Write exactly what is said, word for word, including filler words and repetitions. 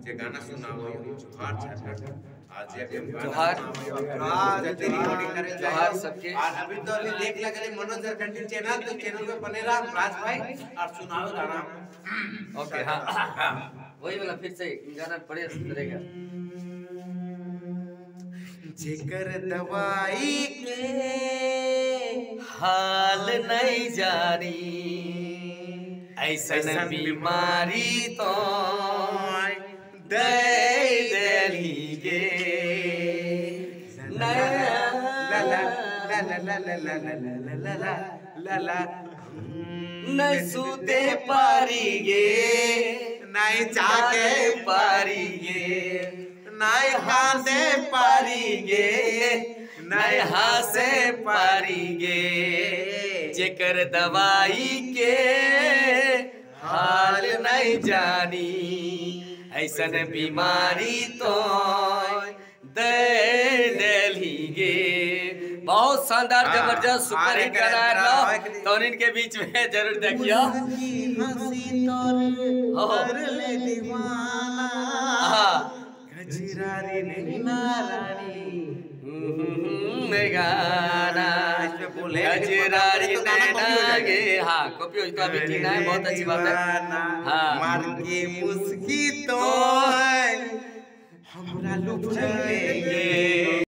जे गाना सुनाओ जोहार झारखंड आज ये जोहार आज तेरी रिकॉर्डिंग करे जोहार सबके। और अभी तो अभी देख लगे मनोज झारखंडी चैनल तो चैनल पे बने रहा राज भाई और सुनाओ गाना। ओके हाँ वही वाला फिर से गाना पड़े सुधरेगा। जेकर दवाई के हाल नहीं जानी ऐसन बीमारी तो दे देली गे ला ला ला ला ला ला ला ला ला ला ला नहीं सूते पारी गे नहीं जाके पारी गे नहीं हासे पारी गे नहीं हासे पारी गे जेकर दवाई के हाल नहीं जानी ऐसन बीमारी तो दे देली गे। बहुत शानदार जबरदस्त सुपर हिट गाना है तो इनके बीच में जरूर देखियो। हंसी तोर ले दीवाना गजरारी नैना रानी गाना गजरारी नैना गे हाँ कॉपी हो तो अभी ठीक है बहुत अच्छी बात है। हाँ मार के मुस्की तो हमरा लुभ जाएंगे।